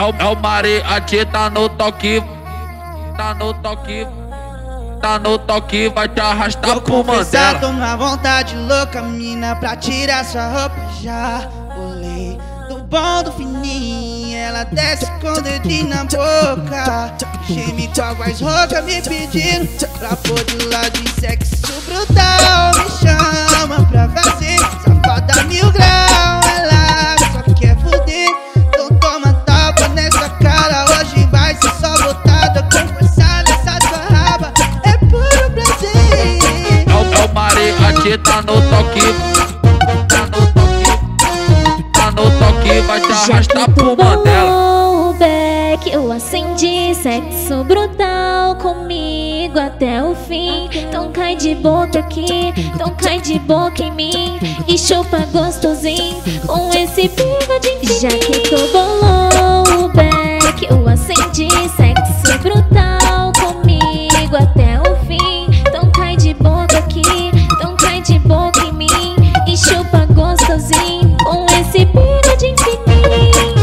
É o Mariachi, tá no toque, tá no toque, tá no toque, vai te arrastar pro Mandela. Tô numa vontade louca, mina, pra tirar sua roupa. Já olhei do bom do fininho, ela desce com o dedinho na boca. Geme com a voz rouca me pedindo pra pôr de lado de sexo brutal. Me chama pra fazer safada 1000 graus, ela só quer foder. Então toma tapa nessa cara, hoje vai ser só botada com força nessa tua raba. É puro prazer. É o Mariachi, tá no toque, tá no toque, tá no toque, vai te arrastar pro Mandela. Back, eu acendi sexo brutal comigo até o fim. Então cai de boca aqui, então cai de boca em mim e chupa gostosinho com esse bigode. Já que tô bolou, back, eu acendi sexo brutal comigo até o fim. Então cai de boca aqui, então cai de boca em mim e chupa gostosinho com esse bigode infinito.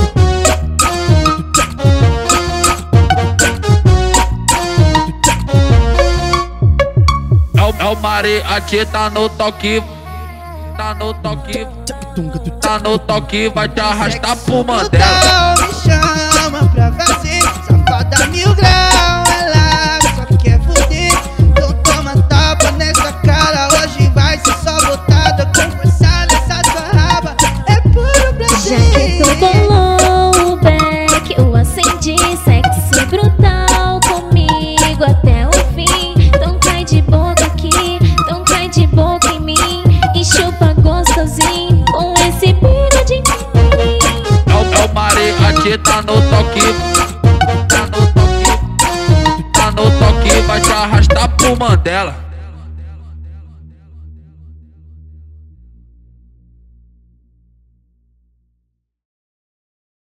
É o Mariachi, tá no toque, tá no toque, tá no toque, vai te arrastar pro Mandela. Me chama pra fazer safada 1000 graus, ela só quer foder. Então toma tapa nessa cara, hoje vai ser só botada com força nessa tua raba. É puro prazer. Já que tô bolou, back, eu acendi sexo brutal comigo até o fim. Então cai de boca aqui, então cai de boca em mim e chupa gostosinho com esse bigode infinito. É o Mariachi, tá no toque, tá no toque, tá no toque, vai te arrastar pro Mandela.